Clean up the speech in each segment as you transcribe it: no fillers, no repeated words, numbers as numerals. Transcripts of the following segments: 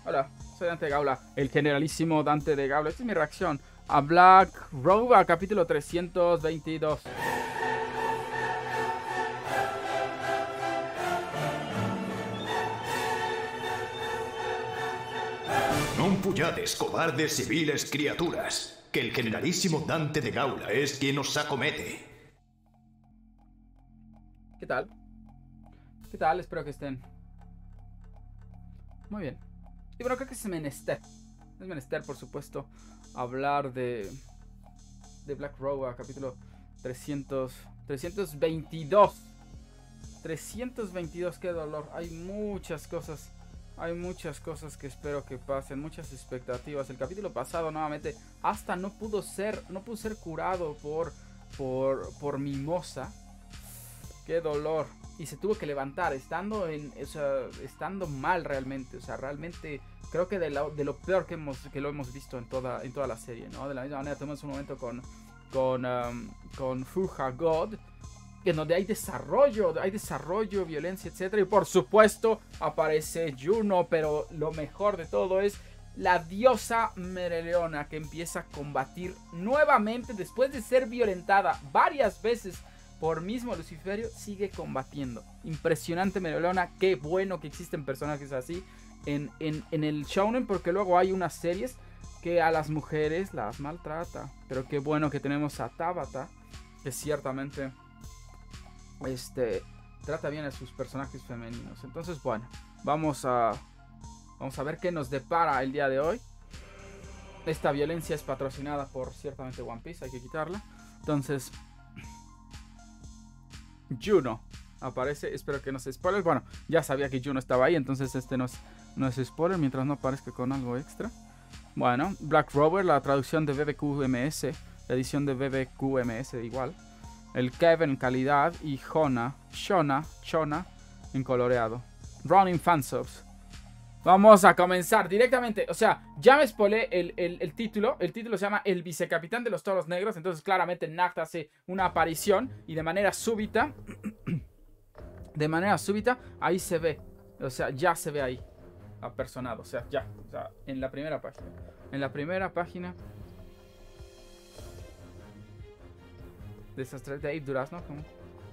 Hola, soy Dante de Gaula, el generalísimo Dante de Gaula. Esta es mi reacción a Black Rover, capítulo 322. Non pullades, cobardes y viles criaturas, que el generalísimo Dante de Gaula es quien os acomete. ¿Qué tal? ¿Qué tal? Espero que estén muy bien. Y bueno, creo que es menester. Es menester, por supuesto, hablar de Black Rover, capítulo 322. 322, qué dolor. Hay muchas cosas. Hay muchas cosas que espero que pasen, muchas expectativas. El capítulo pasado nuevamente hasta no pudo ser curado por Mimosa. Qué dolor. Y se tuvo que levantar estando estando mal realmente. O sea, realmente creo que de lo peor que lo hemos visto en toda la serie, ¿no? De la misma manera tenemos un momento con Furja God, en donde hay desarrollo, violencia, etcétera. Y por supuesto aparece Juno, pero lo mejor de todo es la diosa Mereleona, que empieza a combatir nuevamente después de ser violentada varias veces por mismo Luciferio. Sigue combatiendo. Impresionante Mereleona. Qué bueno que existen personajes así en el shounen, porque luego hay unas series que a las mujeres las maltrata. Pero qué bueno que tenemos a Tabata, que ciertamente trata bien a sus personajes femeninos. Entonces, bueno, vamos a ver qué nos depara el día de hoy. Esta violencia es patrocinada por ciertamente One Piece, hay que quitarla. Entonces, Juno aparece, espero que no se spoiler. Bueno, ya sabía que Juno estaba ahí, entonces no es spoiler mientras no aparezca con algo extra. Bueno, Black Rover, la traducción de BBQMS, la edición de BBQMS igual. El Kevin en calidad y Shona en coloreado. Ronin Fansubs. Vamos a comenzar directamente. O sea, ya me spoilé el título. El título se llama El vicecapitán de los toros negros. Entonces claramente Nacht hace una aparición. Y de manera súbita. Ahí se ve. O sea, ya se ve ahí. Apersonado. O sea, ya. O sea, en la primera página. Desastre de Dave Durazno, como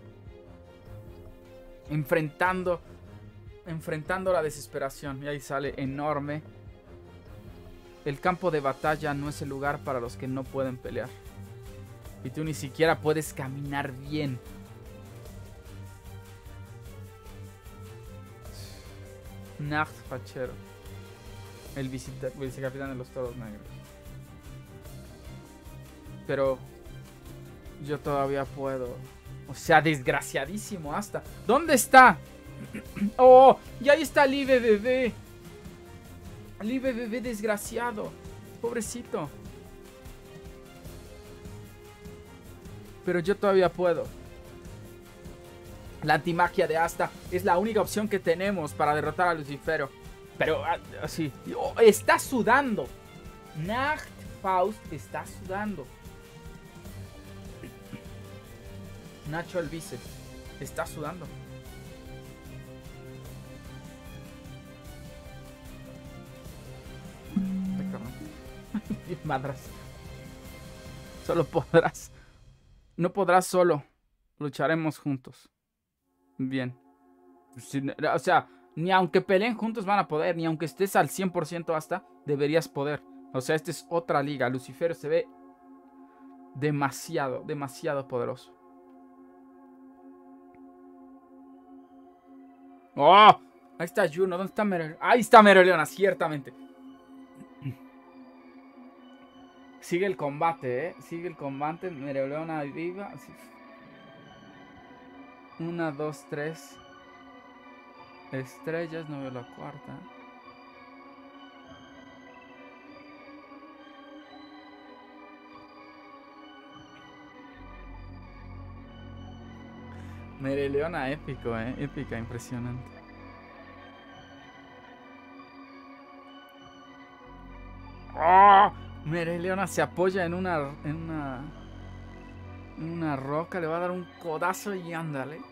enfrentando la desesperación. Y ahí sale enorme. El campo de batalla no es el lugar para los que no pueden pelear. Y tú ni siquiera puedes caminar bien. Nacht Fachero, el vicecapitán de los toros negros. Pero yo todavía puedo. O sea, desgraciadísimo hasta. ¿Dónde está? Oh, y ahí está Live bebé. Live bebé desgraciado. Pobrecito. Pero yo todavía puedo. La antimagia de Asta es la única opción que tenemos para derrotar a Lucifero. Pero así. Oh, está sudando. Nacht Faust está sudando. Nacho el Vice está sudando. Madras. Solo podrás. No podrás solo. Lucharemos juntos. Bien. O sea, ni aunque peleen juntos van a poder. Ni aunque estés al 100% hasta, deberías poder. O sea, esta es otra liga. Lucifer se ve demasiado poderoso. ¡Oh! Ahí está Juno. ¿Dónde está Mereleona? Ahí está Mereleona, ciertamente. Sigue el combate, Sigue el combate. Mereleona viva. 1, 2, 3 estrellas. No veo la cuarta. Mereleona épico, épica, impresionante. ¡Oh! Mereleona se apoya en una roca, le va a dar un codazo y ándale.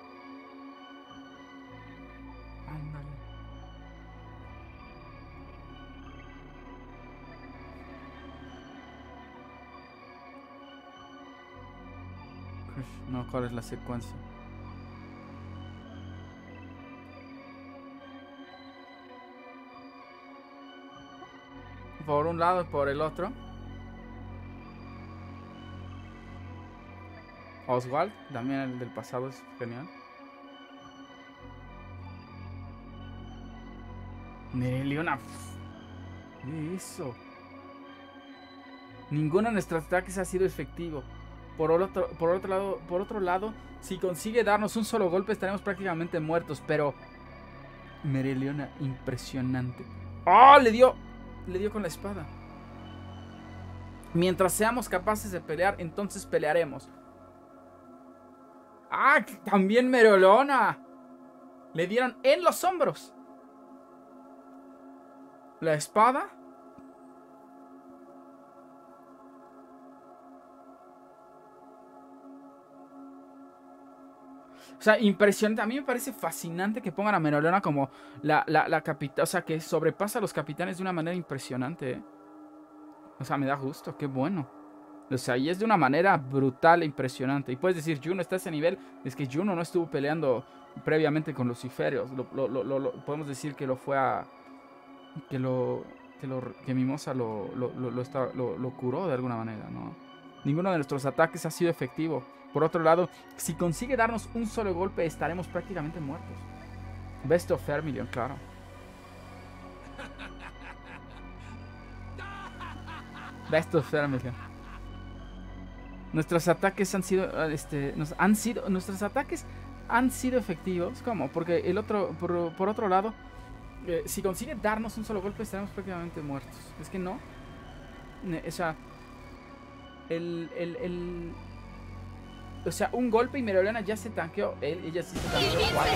No, ¿cuál es la secuencia? Por un lado y por el otro. Oswald, también el del pasado es genial. Mereoleona. ¿Qué eso? Ninguno de nuestros ataques ha sido efectivo. Por otro lado, si consigue darnos un solo golpe estaremos prácticamente muertos, pero Mereoleona, impresionante. ¡Oh! Le dio con la espada. Mientras seamos capaces de pelear, entonces pelearemos. ¡Ah! También Mereoleona. Le dieron en los hombros. La espada. O sea, impresionante. A mí me parece fascinante que pongan a Mereoleona como la capitana. O sea, que sobrepasa a los capitanes de una manera impresionante, ¿eh? O sea, me da gusto. Qué bueno. O sea, y es de una manera brutal e impresionante. Y puedes decir, Juno está a ese nivel. Es que Juno no estuvo peleando previamente con luciferios. Podemos decir que lo fue a... Que Mimosa lo curó de alguna manera, ¿no? Ninguno de nuestros ataques ha sido efectivo. Por otro lado, si consigue darnos un solo golpe, estaremos prácticamente muertos. Best of Vermilion, claro. Best of Vermilion. Nuestros ataques han sido, nuestros ataques han sido efectivos. ¿Cómo? Porque el otro, por otro lado, si consigue darnos un solo golpe, estaremos prácticamente muertos. Es que no. O sea, o sea, un golpe y Mereoleona ya se tanqueó. Ella sí se tanqueó 4.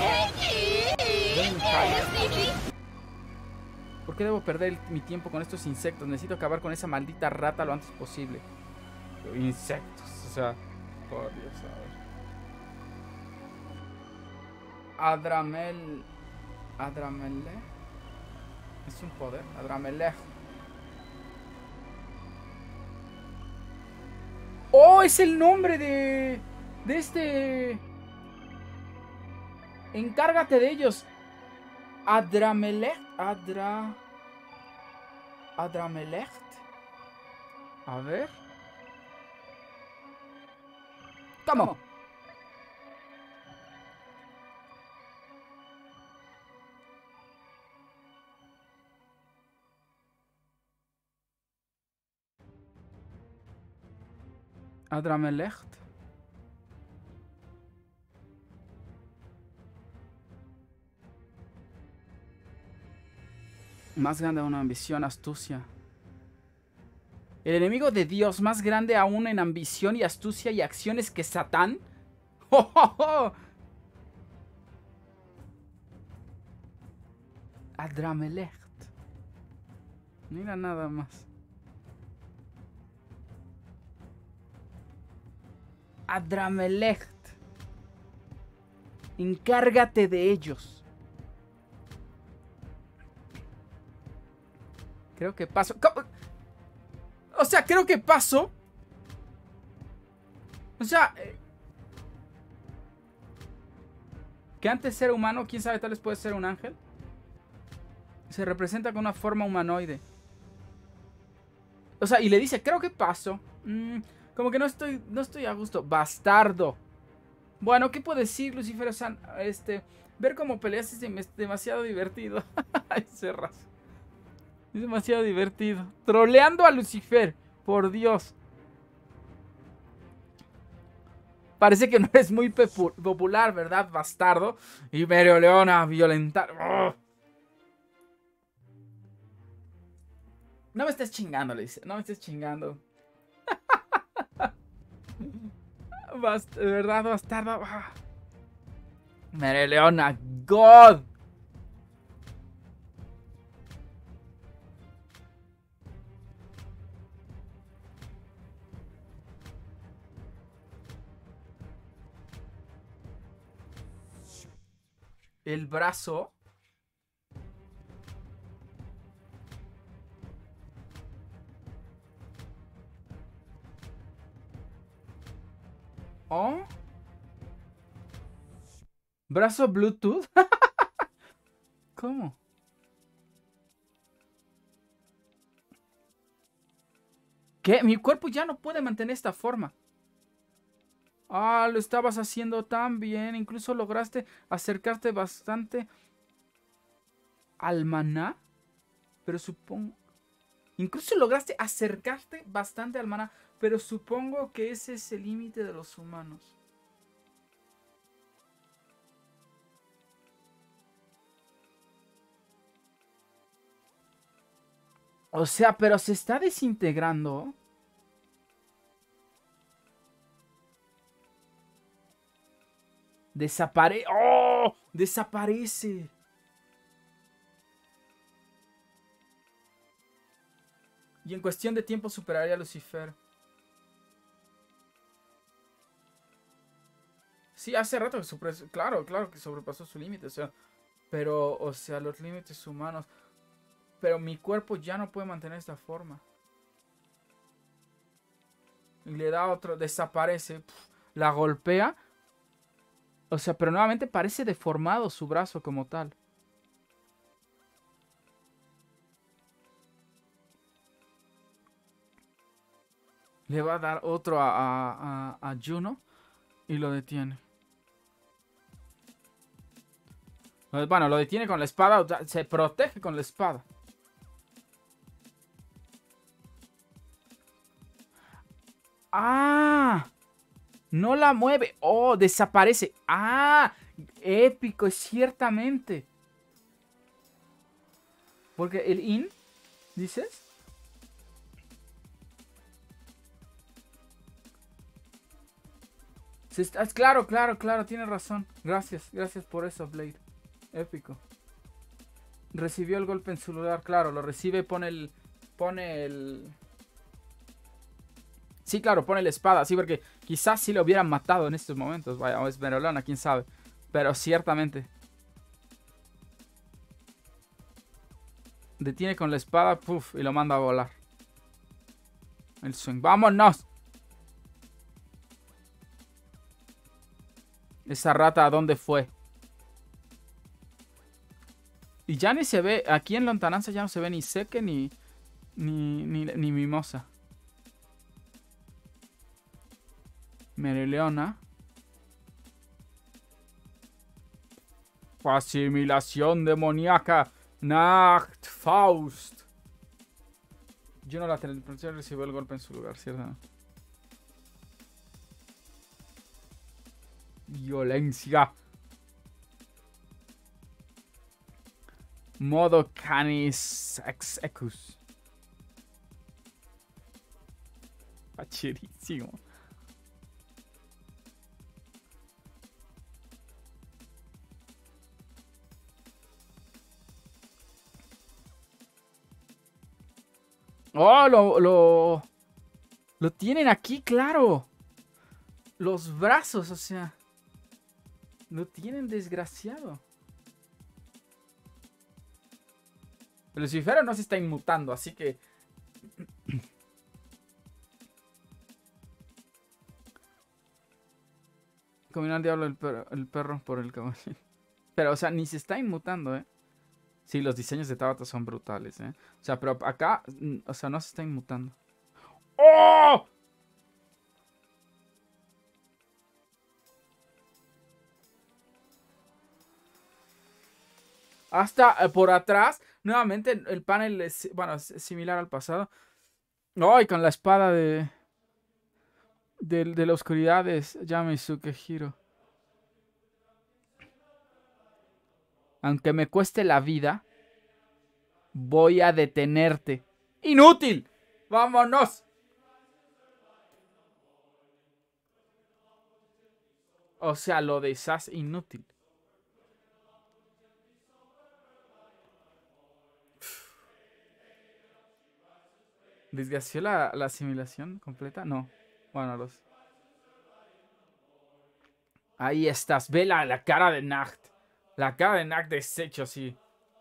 ¿Por qué debo perder mi tiempo con estos insectos? Necesito acabar con esa maldita rata lo antes posible. Insectos, o sea, por Dios, a ver. Adramele. Es un poder, Adramele. ¡Oh! Es el nombre de este. Encárgate de ellos. Adramelecht. Adramelecht. A ver. ¿Cómo? Adramelecht. Más grande aún, ambición, astucia. El enemigo de Dios, más grande aún en ambición y astucia y acciones que Satán. ¡Oh, oh, oh! Adramelecht. Mira nada más. Adramelecht. Encárgate de ellos. Creo que paso. ¿Cómo? O sea, creo que paso. O sea, que antes ser humano, quién sabe, tal vez puede ser un ángel. Se representa con una forma humanoide. O sea, y le dice, creo que paso. Como que no estoy a gusto. Bastardo. Bueno, ¿qué puedo decir, Lucifer? O sea, ver cómo peleas es demasiado divertido. Cerras. Es demasiado divertido. Troleando a Lucifer. Por Dios. Parece que no eres muy popular, ¿verdad, bastardo? Y Mereoleona a violentar. ¡Oh! No me estés chingando, le dice. No me estés chingando. ¿Verdad, bastardo? Mereoleona, God. El brazo. Oh. ¿Brazo Bluetooth? ¿Cómo? ¿Qué? Mi cuerpo ya no puede mantener esta forma. Ah, lo estabas haciendo tan bien. Incluso lograste acercarte bastante al maná. Pero supongo... Incluso lograste acercarte bastante al maná. Pero supongo que ese es el límite de los humanos. O sea, pero se está desintegrando. Desaparece. ¡Oh! Desaparece. Y en cuestión de tiempo superaría a Lucifer. Sí, hace rato que sobrepasó. Claro que sobrepasó su límite. O sea, pero, o sea, los límites humanos. Pero mi cuerpo ya no puede mantener esta forma. Y le da otro. Desaparece. La golpea. O sea, pero nuevamente parece deformado su brazo como tal. Le va a dar otro a Juno. Y lo detiene. Bueno, lo detiene con la espada. O sea, se protege con la espada. ¡Ah! No la mueve. ¡Oh! Desaparece. ¡Ah! Épico, ciertamente. Porque el in, ¿dices? Claro, tienes razón. Gracias por eso, Blade. Épico. Recibió el golpe en su lugar, claro, lo recibe y pone el... Sí, claro, pone la espada, sí, porque quizás sí lo hubieran matado en estos momentos. Vaya, o es Merolana, quién sabe. Pero ciertamente. Detiene con la espada, puff, y lo manda a volar. El swing. ¡Vámonos! Esa rata, ¿a dónde fue? Y ya ni se ve, aquí en lontananza ya no se ve ni Seque ni Mimosa. Mereleona. Asimilación demoníaca. Nacht Faust. Yo no la teleportación recibió el golpe en su lugar, ¿cierto? Violencia. Modo Canis Execus. Pacherísimo. Oh, lo tienen aquí, claro. Los brazos, o sea. Lo tienen desgraciado. Lucifer no se está inmutando, así que... Combinó al diablo el perro por el caballero. Pero, o sea, ni se está inmutando, ¿eh? Sí, los diseños de Tabata son brutales, ¿eh? O sea, pero acá, o sea, no se está inmutando. ¡Oh! Hasta por atrás, nuevamente el panel es, bueno, es similar al pasado. ¡Ay! Con la espada de la oscuridad es Yamisuke Hiro. Aunque me cueste la vida, voy a detenerte. ¡Inútil! ¡Vámonos! O sea, lo deshace inútil. ¿Desgració la asimilación completa? No. Bueno, los... Ahí estás. Ve la cara de Nacht. La cara de Nacht deshecho así.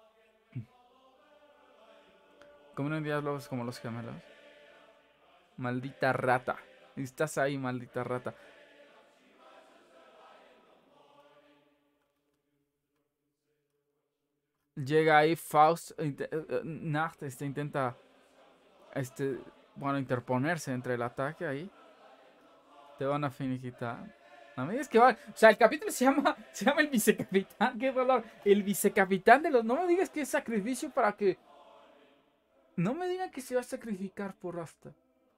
Como no diablos como los gemelos. Maldita rata. Estás ahí, maldita rata. Llega ahí Faust. Nacht intenta. Bueno, interponerse entre el ataque ahí. Te van a finiquitar. No me digas que va. O sea, el capítulo se llama el vicecapitán. Qué dolor. El vicecapitán de los. No me digas que es sacrificio para que. No me digan que se va a sacrificar por Rasta.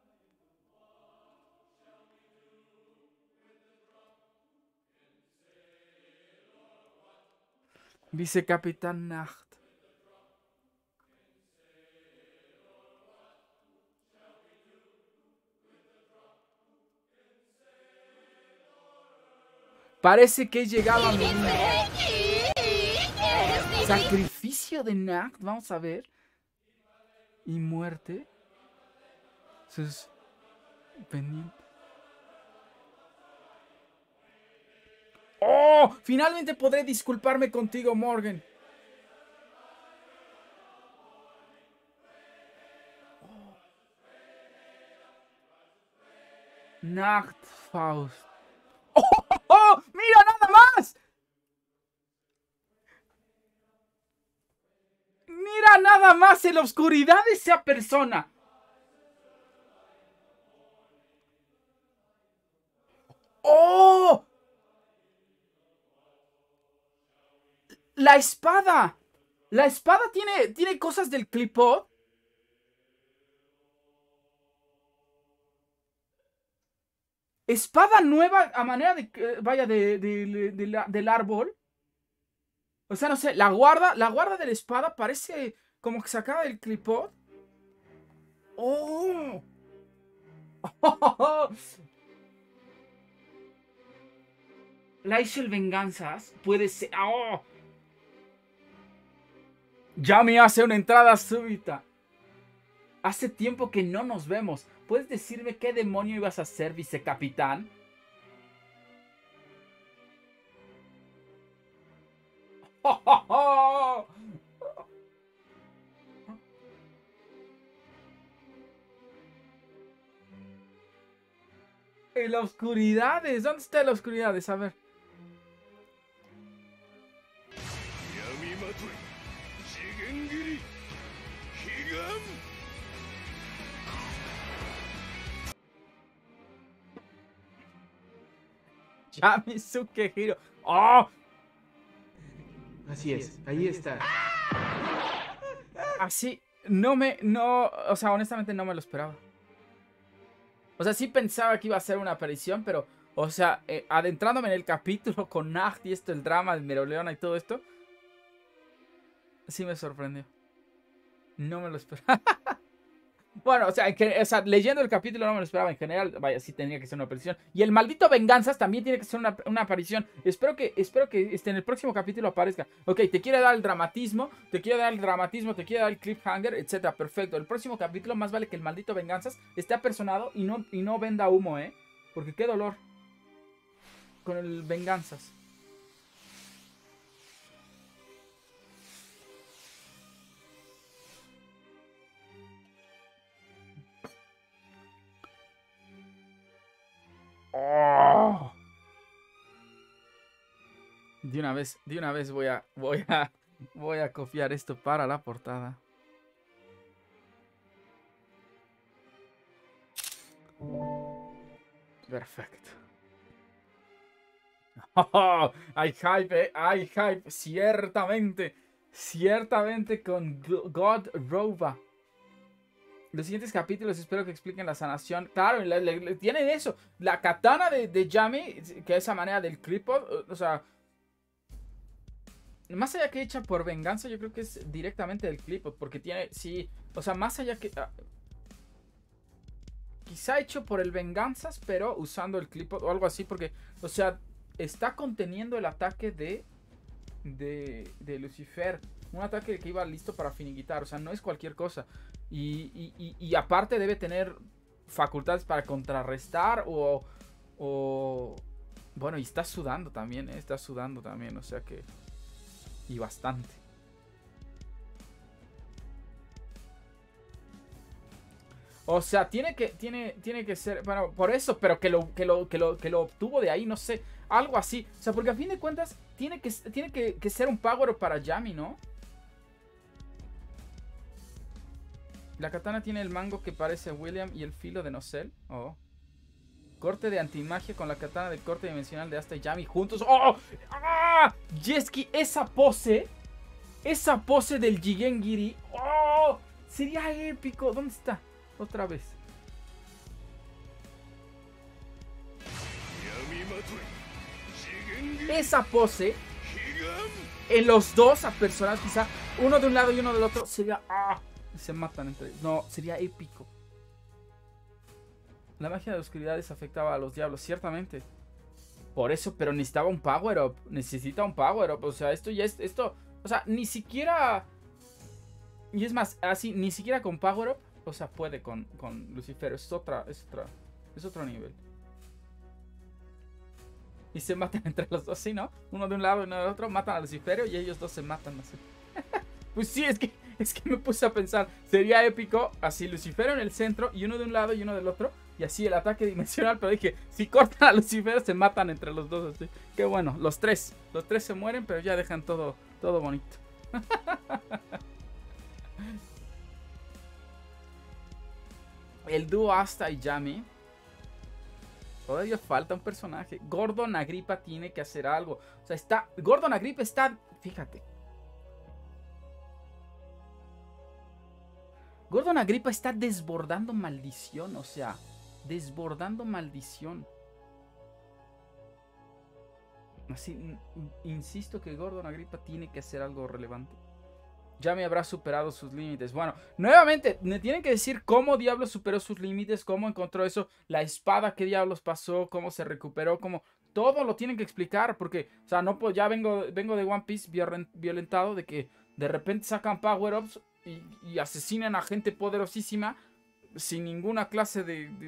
Vicecapitán Nacht. Parece que he llegado a mi vida. Sacrificio de Nacht. Vamos a ver. Y muerte. Sus pendientes. ¡Oh! Finalmente podré disculparme contigo, Morgan. Oh. Nacht, Faust. ¡Oh, oh, oh! ¡Mira nada más! ¡Mira nada más en la oscuridad de esa persona! ¡Oh! La espada. La espada tiene cosas del clipot. Espada nueva a manera de... Vaya, del árbol. O sea, no sé, la guarda de la espada parece como que sacada del clipot. ¡Oh! La hizo el venganzas. Puede ser... ¡Oh! Yami hace una entrada súbita. Hace tiempo que no nos vemos. ¿Puedes decirme qué demonio ibas a hacer, vicecapitán? ¡Oh, oh, oh! En la oscuridad. ¿Dónde está la oscuridad? A ver. Yami Sukehiro. ¡Oh! Así es, ahí está. Así, o sea, honestamente no me lo esperaba. O sea, sí pensaba que iba a ser una aparición, pero, o sea, adentrándome en el capítulo con Nacht y el drama de Meroleona y todo esto, sí me sorprendió. No me lo esperaba. Bueno, o sea, leyendo el capítulo no me lo esperaba en general. Vaya, sí tenía que ser una aparición. Y el maldito Venganzas también tiene que ser una aparición. Espero que en el próximo capítulo aparezca. Ok, te quiere dar el dramatismo, te quiere dar el cliffhanger, etcétera. Perfecto. El próximo capítulo más vale que el maldito Venganzas esté apersonado y no venda humo, porque qué dolor con el Venganzas. Oh. De una vez voy a copiar esto para la portada. Perfecto. Oh, hay hype, ciertamente con God Rova. Los siguientes capítulos espero que expliquen la sanación. Claro, tienen eso. La katana de Yami, que es a manera del clipot. O sea, más allá que hecha por venganza, yo creo que es directamente del clipot. Porque tiene, sí, o sea, más allá que... quizá hecho por el venganzas, pero usando el clipot o algo así. Porque, o sea, está conteniendo el ataque de Lucifer. Un ataque que iba listo para finiquitar. O sea, no es cualquier cosa. Y aparte debe tener facultades para contrarrestar o... Bueno, y está sudando también, está sudando también, o sea que... Y bastante. O sea, tiene que ser... Bueno, por eso, pero que lo obtuvo de ahí, no sé. Algo así. O sea, porque a fin de cuentas tiene que ser un power para Yami, ¿no? La katana tiene el mango que parece a William y el filo de Nocel. Oh. Corte de antimagia con la katana del corte dimensional de Asta y Yami juntos. ¡Oh! ¡Ah! Jesky, esa pose del Jigengiri. ¡Oh! Sería épico. ¿Dónde está? Otra vez. Esa pose en los dos a personas, quizá uno de un lado y uno del otro, sería... ¡Ah! Se matan entre ellos. No, sería épico. La magia de la oscuridad desafectaba a los diablos, ciertamente. Por eso, pero necesitaba un power up. Necesita un power up. O sea, esto ya es... Esto, o sea, ni siquiera... Y es más, así, ni siquiera con power up. O sea, puede con Lucifer. Es otro nivel. Y se matan entre los dos, ¿sí, no? Uno de un lado y uno del otro. Matan a Lucifer y ellos dos se matan así. Pues sí, es que me puse a pensar. Sería épico así Lucifer en el centro y uno de un lado y uno del otro. Y así el ataque dimensional. Pero dije, si cortan a Lucifer se matan entre los dos así. Qué bueno, los tres se mueren, pero ya dejan todo bonito. El dúo Asta y Yami. Todavía falta un personaje. Gordon Agrippa tiene que hacer algo. O sea, Gordon Agrippa está... Fíjate. Gordon Agrippa está desbordando maldición. O sea, desbordando maldición. Así, insisto que Gordon Agrippa tiene que hacer algo relevante. Yami habrá superado sus límites. Bueno, nuevamente, me tienen que decir cómo diablos superó sus límites, cómo encontró eso, la espada, qué diablos pasó, cómo se recuperó, cómo... Todo lo tienen que explicar, porque, o sea, no pues ya vengo de One Piece violentado, de que de repente sacan power-ups y asesinan a gente poderosísima sin ninguna clase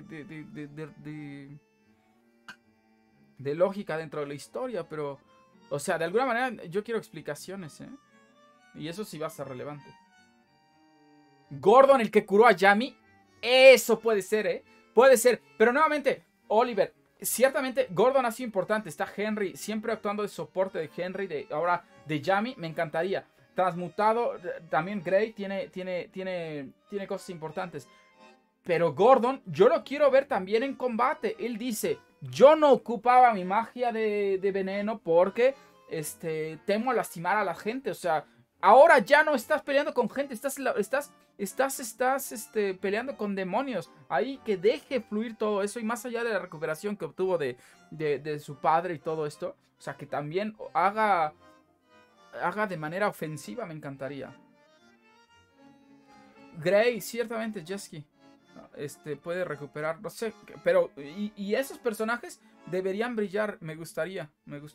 de lógica dentro de la historia, pero, o sea, de alguna manera yo quiero explicaciones, ¿eh? Y eso sí va a ser relevante. Gordon, el que curó a Yami. Eso puede ser, ¿eh? Puede ser. Pero nuevamente, Oliver, ciertamente Gordon ha sido importante. Está Henry, siempre actuando de soporte de Henry. Ahora de Yami, me encantaría. Transmutado, también Gray tiene cosas importantes. Pero Gordon, yo lo quiero ver también en combate. Él dice, yo no ocupaba mi magia de veneno porque temo lastimar a la gente. O sea... Ahora ya no estás peleando con gente, estás peleando con demonios. Ahí que deje fluir todo eso. Y más allá de la recuperación que obtuvo de su padre y todo esto. O sea, que también haga de manera ofensiva, me encantaría. Gray, ciertamente, Jesky. Puede recuperar, no sé. Pero, y esos personajes deberían brillar, me gustaría.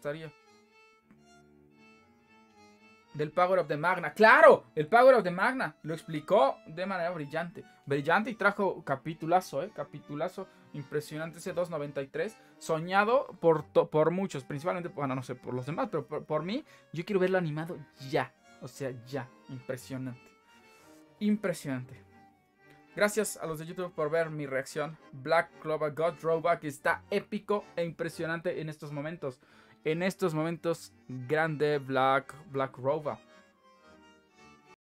Del Power of the Magna. ¡Claro! El Power of the Magna. Lo explicó de manera brillante. Brillante y trajo capitulazo, capitulazo impresionante ese 293. Soñado por muchos. Principalmente, bueno, no sé, por los demás. Pero por mí, yo quiero verlo animado ya. O sea, ya. Impresionante. Impresionante. Gracias a los de YouTube por ver mi reacción. Black Clover God Throwback está épico e impresionante en estos momentos. En estos momentos, grande Black Rover.